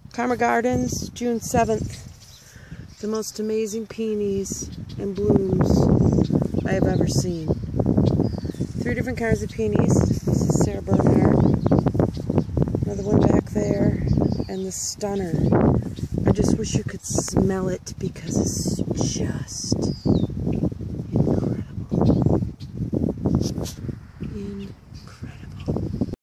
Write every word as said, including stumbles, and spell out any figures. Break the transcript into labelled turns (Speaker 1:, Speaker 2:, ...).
Speaker 1: KGardens, June seventh. The most amazing peonies and blooms I have ever seen. Three different kinds of peonies. This is Sarah Bernhardt. Another one back there. And the stunner. I just wish you could smell it because it's just